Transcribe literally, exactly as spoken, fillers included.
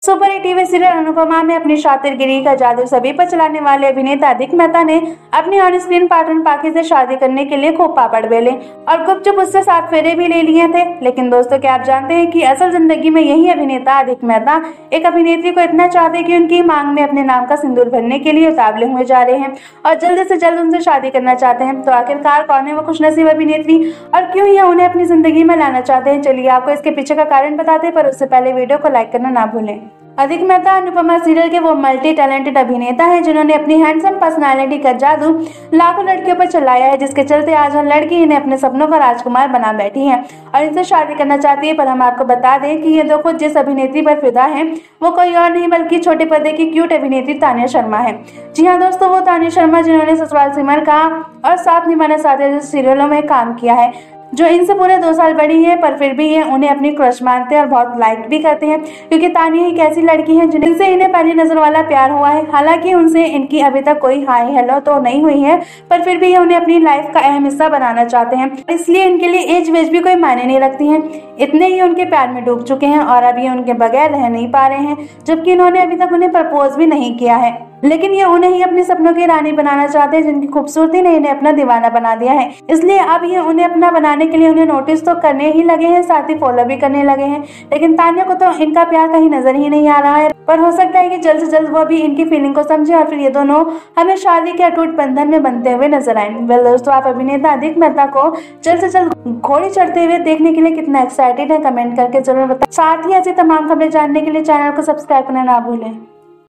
Super hit TV serial Anupama में अपनी शातिरगिरी का जादू सभी पर चलाने वाले अभिनेता अधिक मेहता ने अपनी ऑन स्क्रीन पार्टनर पाखी से शादी करने के लिए खूब पापड़ बेले और गुपचुप उससे सात फेरे भी ले लिए थे। लेकिन दोस्तों, क्या आप जानते हैं कि असल जिंदगी में यही अभिनेता अधिक मेहता एक अभिनेत्री को इतना चाहते कि उनकी मांग में अपने नाम का सिंदूर भरने के लिए उतावले हुए जा रहे हैं और जल्द से जल्द उनसे शादी करना चाहते हैं। तो आखिरकार कौन है वो खुशनसीब अभिनेत्री और क्यों यह उन्हें अपनी जिंदगी में लाना चाहते हैं? चलिए आपको इसके पीछे का कारण बताते हैं, पर उससे पहले वीडियो को लाइक करना ना भूलें। अधिक मेहता अनुपमा सीरियल के वो मल्टी टैलेंटेड अभिनेता हैं जिन्होंने अपनी हैंडसम पर्सनालिटी का जादू लाखों लड़कियों पर चलाया है, जिसके चलते आज हर लड़की इन्हें अपने सपनों का राजकुमार बना बैठी है और इनसे शादी करना चाहती है। पर हम आपको बता दें कि ये दो खुद जिस अभिनेत्री पर फिदा है वो कोई और नहीं बल्कि छोटे पर्दे की क्यूट अभिनेत्री तानिया शर्मा है। जी हाँ दोस्तों, वो तानिया शर्मा जिन्होंने ससुराल सिमर का और साथ निभाना साथिया जैसे सीरियलों में काम किया है, जो इनसे पूरे दो साल बड़ी है, पर फिर भी ये उन्हें अपनी क्रश मानते हैं और बहुत लाइक भी करते हैं, क्योंकि तानिया एक ऐसी लड़की है जिनसे इन्हें पहली नजर वाला प्यार हुआ है। हालांकि उनसे इनकी अभी तक कोई हाई हेलो तो नहीं हुई है, पर फिर भी ये उन्हें अपनी लाइफ का अहम हिस्सा बनाना चाहते हैं, इसलिए इनके लिए एज वेज भी कोई मायने नहीं रखती है। इतने ही उनके प्यार में डूब चुके हैं और अब ये उनके बगैर रह नहीं पा रहे हैं, जबकि इन्होंने अभी तक उन्हें प्रपोज भी नहीं किया है। लेकिन ये उन्हें ही अपने सपनों की रानी बनाना चाहते हैं, जिनकी खूबसूरती ने इन्हें अपना दीवाना बना दिया है। इसलिए अब ये उन्हें अपना बनाने के लिए उन्हें नोटिस तो करने ही लगे हैं, साथ ही फॉलो भी करने लगे हैं। लेकिन तानिया को तो इनका प्यार कहीं नजर ही नहीं आ रहा है, पर हो सकता है कि जल्द से जल्द वो भी इनकी फीलिंग को समझे और फिर ये दोनों हमें शादी के अटूट बंधन में बनते हुए नजर आए। वेल दोस्तों, आप अभिनेता अधिक मेहता को जल्द से जल्द घोड़ी चढ़ते हुए देखने के लिए कितना एक्साइटेड है, कमेंट करके जरूर बताएं। साथ ही ऐसी तमाम खबरें जानने के लिए चैनल को सब्सक्राइब करना ना भूलें।